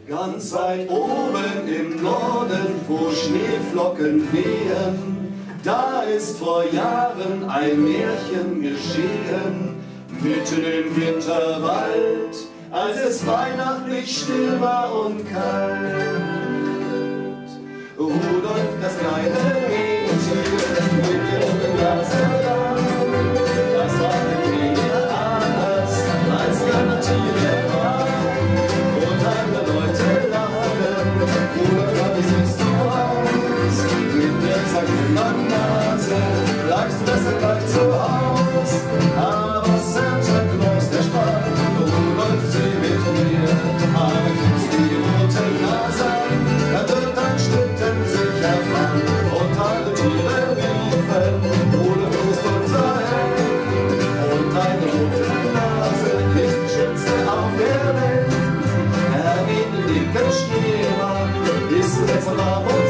Ganz weit oben im Norden, wo Schneeflocken wehen, da ist vor Jahren ein Märchen geschehen. Mitten im Winterwald, als es weihnachtlich still war und kalt. Rudolf, das kleine Rentier, mit ihrem Nasenrad, das war mit mir anders als die anderen Tiere war. Und andere Leute lachen, Rudolf, wie siehst du aus? Mit der sackenden Nase bleibst du besser gleich zu Haus. Aber Santa Claus, der sprach, Rudolf, sieh mit mir, aber gibst die rote Nase an, dann wird dein Schlitten sicher fahren. Und alle Tiere riefen, Rudolf ist unser Held. Und deine rote Nase ist die schönste auf der Welt. Er geht den dicken Schneemann, ist jetzt warm und